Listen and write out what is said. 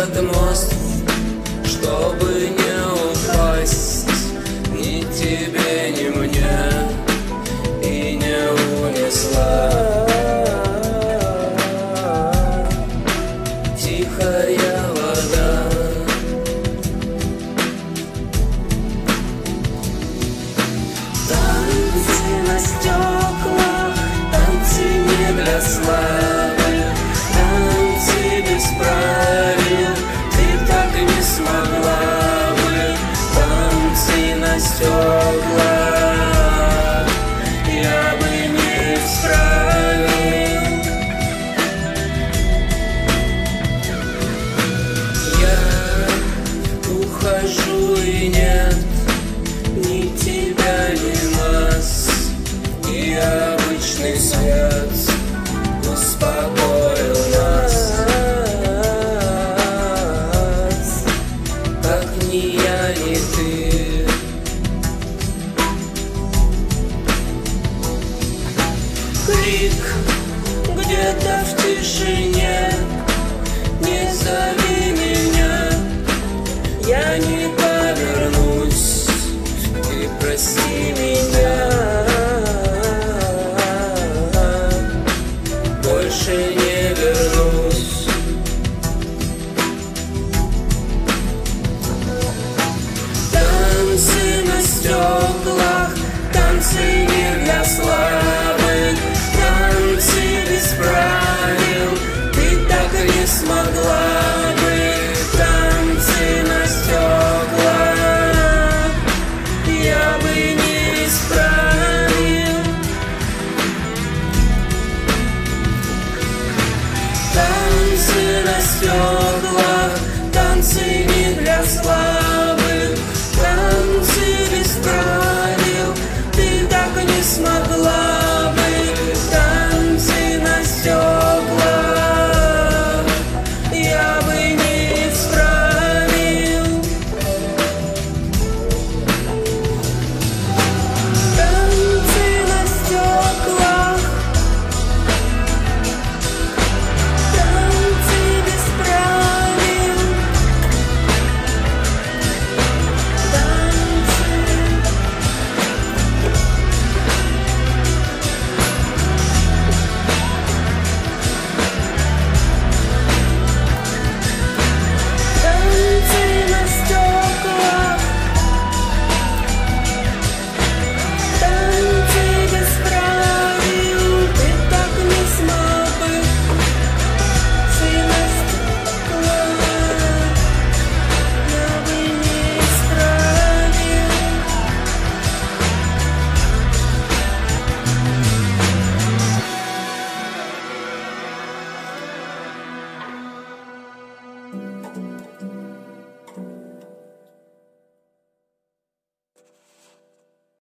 этот мост, чтобы не упасть ни тебе, ни мне, и не унесла тихая вода. Танцы на стеклах, танцы не для славы, танцы без правил, ты так и не смогла бы. Танцы на стеклах я бы не исправил. Я ухожу и нет ни тебя, ни нас, и обычный свет успокоил нас. Как ни я, ни ты. Крик где-то в тишине, не зови меня, я не повернусь, ты прости меня.